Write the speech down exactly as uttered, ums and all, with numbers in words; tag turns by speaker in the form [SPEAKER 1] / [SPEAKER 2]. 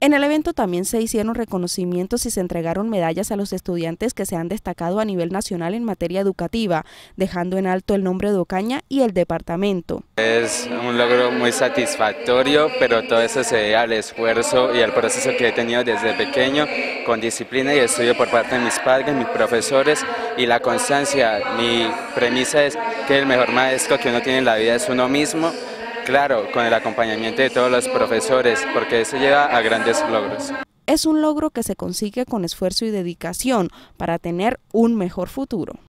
[SPEAKER 1] En el evento también se hicieron reconocimientos y se entregaron medallas a los estudiantes que se han destacado a nivel nacional en materia educativa, dejando en alto el nombre de Ocaña y el departamento.
[SPEAKER 2] Es un logro muy satisfactorio, pero todo eso se debe al esfuerzo y al proceso que he tenido desde pequeño, con disciplina y estudio por parte de mis padres, mis profesores y la constancia. Mi premisa es que el mejor maestro que uno tiene en la vida es uno mismo. Claro, con el acompañamiento de todos los profesores, porque eso lleva a grandes logros.
[SPEAKER 1] Es un logro que se consigue con esfuerzo y dedicación para tener un mejor futuro.